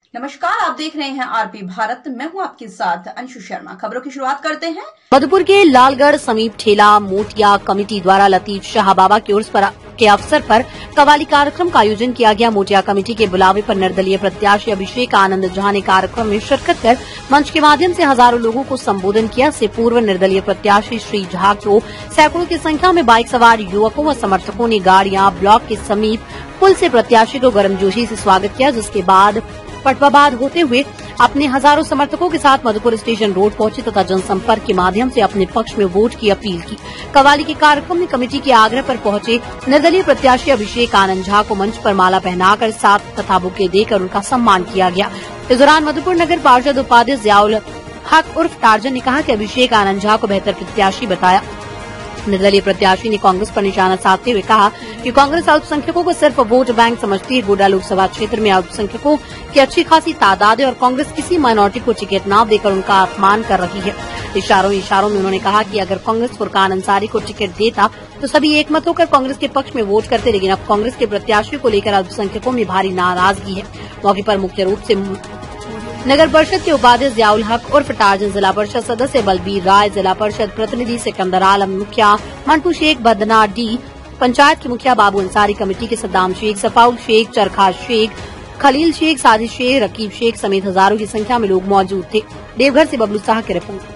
नमस्कार, आप देख रहे हैं आरपी भारत। मैं हूं आपके साथ अंशु शर्मा। खबरों की शुरुआत करते हैं। मधुपुर के लालगढ़ समीप ठेला मोटिया कमेटी द्वारा लतीफ शाह बाबा के उर्स के अवसर पर कव्वाली कार्यक्रम का आयोजन किया गया। मोटिया कमेटी के बुलावे पर निर्दलीय प्रत्याशी अभिषेक आनंद झा ने कार्यक्रम में शिरकत कर मंच के माध्यम से हजारों लोगों को संबोधन किया। इससे पूर्व निर्दलीय प्रत्याशी श्री झा को सैकड़ों की संख्या में बाइक सवार युवकों व समर्थकों ने गाड़ियां ब्लॉक के समीप पुल से प्रत्याशी को गर्मजोशी से स्वागत किया, जिसके बाद पटवाबाद होते हुए अपने हजारों समर्थकों के साथ मधुपुर स्टेशन रोड पहुंचे तथा जनसंपर्क के माध्यम से अपने पक्ष में वोट की अपील की। कव्वाली के कार्यक्रम में कमेटी के आग्रह पर पहुंचे निर्दलीय प्रत्याशी अभिषेक आनंद झा को मंच पर माला पहनाकर साथ तथा बुके देकर उनका सम्मान किया गया। इस दौरान मधुपुर नगर पार्षद उपाध्यक्ष जियाउल हक उर्फ टार्जन ने कहा कि अभिषेक आनंद झा को बेहतर प्रत्याशी बताया। निर्दलीय प्रत्याशी ने कांग्रेस पर निशाना साधते हुए कहा कि कांग्रेस अल्पसंख्यकों को सिर्फ वोट बैंक समझती है। गोड्डा लोकसभा क्षेत्र में अल्पसंख्यकों की अच्छी खासी तादाद है और कांग्रेस किसी माइनॉरिटी को टिकट न देकर उनका अपमान कर रही है। इशारों में उन्होंने कहा कि अगर कांग्रेस फुरकान अंसारी को टिकट देता तो सभी एकमत होकर कांग्रेस के पक्ष में वोट करते, लेकिन अब कांग्रेस के प्रत्याशी को लेकर अल्पसंख्यकों में भारी नाराजगी है। मौके पर मुख्य रूप से नगर परिषद के उपाध्यक्ष जियाउल हक उर्फ टार्जन, जिला परिषद सदस्य बलबीर राय, जिला परिषद प्रतिनिधि सिकंदर आलम, मुखिया मंटू शेख, बदना डी, पंचायत के मुखिया बाबू अंसारी, कमेटी के सद्दाम शेख, सफाउल शेख, चरखा शेख, खलील शेख, साजिद शेख, रकीब शेख समेत हजारों की संख्या में लोग मौजूद थे। देवघर से बबलू शाह की रिपोर्ट।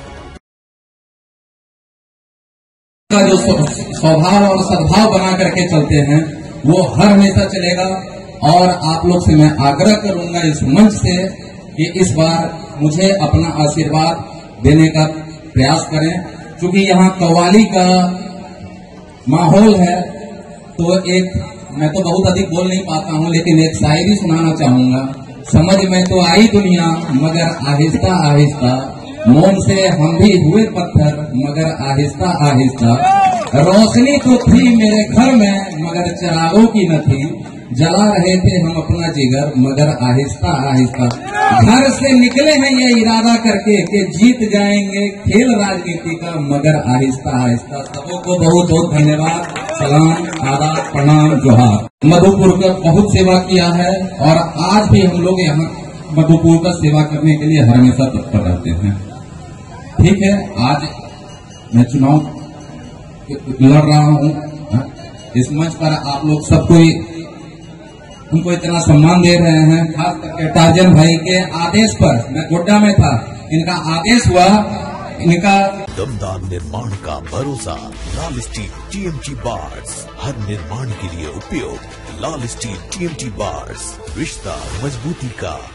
का जो स्वभाव और सद्भाव बना करके चलते हैं वो हर हमेशा चलेगा। और आप लोग से मैं आग्रह करूंगा इस मंच से कि इस बार मुझे अपना आशीर्वाद देने का प्रयास करें, क्योंकि यहाँ कव्वाली का माहौल है। तो मैं तो बहुत अधिक बोल नहीं पाता हूँ, लेकिन एक शायरी सुनाना चाहूंगा। समझ में तो आई दुनिया मगर आहिस्ता आहिस्ता, मौन से हम भी हुए पत्थर मगर आहिस्ता आहिस्ता, रोशनी तो थी मेरे घर में मगर चिरागों की न थी, जला रहे थे हम अपना जिगर मगर आहिस्ता आहिस्ता, घर से निकले हैं ये इरादा करके कि जीत जाएंगे खेल राजनीति का मगर आहिस्ता आहिस्ता। सबों को बहुत बहुत धन्यवाद, सलाम, आदाब, प्रणाम, जोहार। मधुपुर का बहुत सेवा किया है और आज भी हम लोग यहाँ मधुपुर का सेवा करने के लिए हमेशा तत्पर रहते हैं। ठीक है, आज मैं चुनाव लड़ रहा हूँ। इस मंच पर आप लोग सब कोई उनको इतना सम्मान दे रहे हैं, खास करके टार्जन भाई के आदेश पर। मैं गोड्डा में था, इनका आदेश हुआ, इनका दमदार निर्माण का भरोसा लाल स्टील TMT बार्स, हर निर्माण के लिए उपयोग। लाल स्टील TMT बार्स, रिश्ता मजबूती का।